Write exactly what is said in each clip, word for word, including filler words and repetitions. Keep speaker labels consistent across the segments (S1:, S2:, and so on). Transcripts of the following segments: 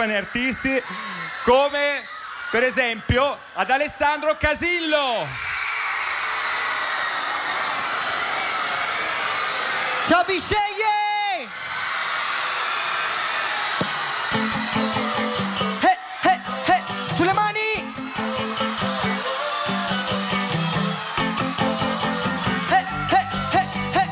S1: artisti come per esempio ad Alessandro Casillo.
S2: Ciao Bisceglie! Hey, hey, hey, sulle mani! Hey, hey, hey, hey.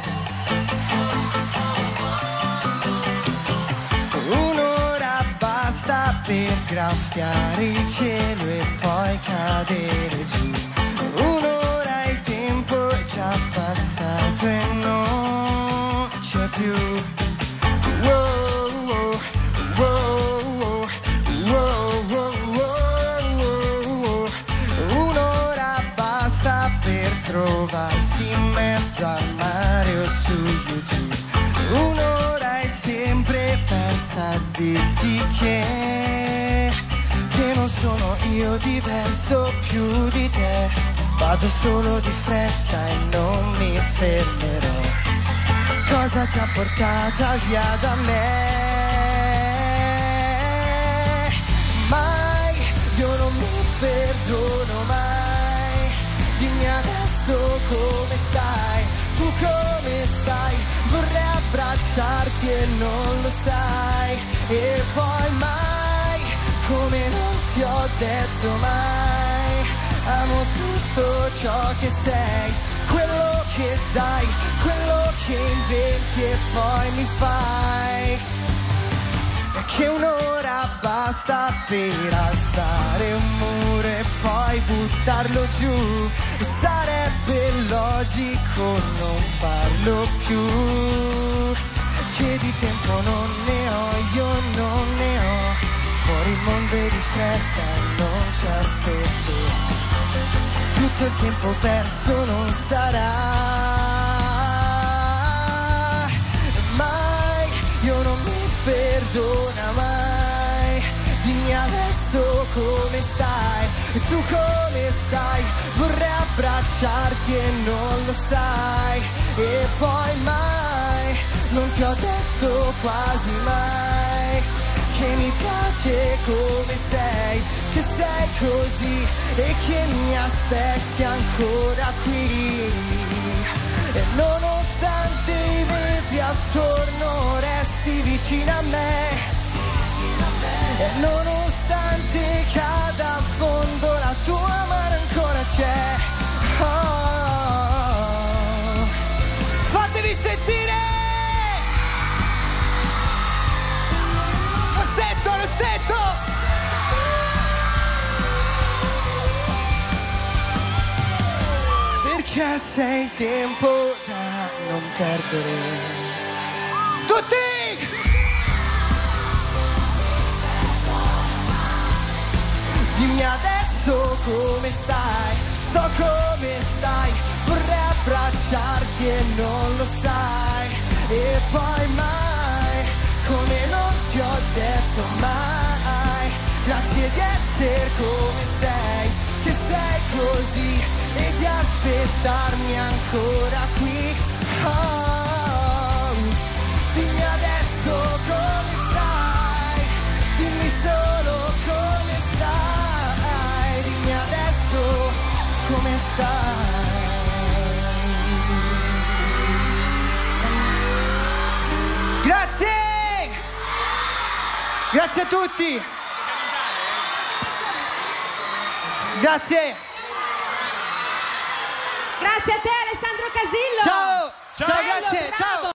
S2: Un'ora basta per graffiare il cielo e poi cadere giù. Un'ora il tempo è già passato e non c'è più. Wow, wow, wow, wow, wow, wow. Un'ora basta per trovarsi in mezzo al mare o su YouTube. Un'ora è sempre persa a dirti che Che non sono io diverso più di te. Vado solo di fretta e non mi fermerò. Cosa ti ha portata via da me? Mai, io non mi perdono mai. Dimmi adesso come stai. Tu come stai? Vorrei abbracciarti e non lo sai. E poi mai, come non ti ho detto mai, amo tutto ciò che sei, quello che dai, quello che inventi e poi mi fai. E che un'ora basta per alzare un muro e poi buttarlo giù. Sarebbe logico non farlo più. Che di tempo non ne ho, io non ne ho. Fuori il mondo è di fretta e non ci aspetto. Tutto il tempo perso non sarà mai. Io non mi perdona mai. Dimmi adesso come stai. E tu come stai? Vorrei abbracciarti e non lo sai. E poi mai, non ti ho detto quasi mai che mi piace come sei, che sei così e che mi aspetti ancora qui. E nonostante i vetri attorno resti vicino a me. E nonostante cada a fondo la tua mano ancora c'è. Oh, fatevi sentire! Lo sento, lo sento! Perché sei il tempo da non perdere. Tutti! Dimmi adesso come stai, sto come stai, vorrei abbracciarti e non lo sai. E poi mai, come non ti ho detto mai, grazie di essere come sei, che sei così e di aspettarmi ancora qui. Oh, dimmi adesso come stai, dimmi solo come stai, dimmi adesso come stai. Grazie! Grazie a tutti! Grazie!
S3: Grazie a te Alessandro Casillo!
S2: Ciao!
S1: Ciao,
S2: Ciao,
S3: Bello,
S2: grazie!
S3: bravo.
S2: Ciao!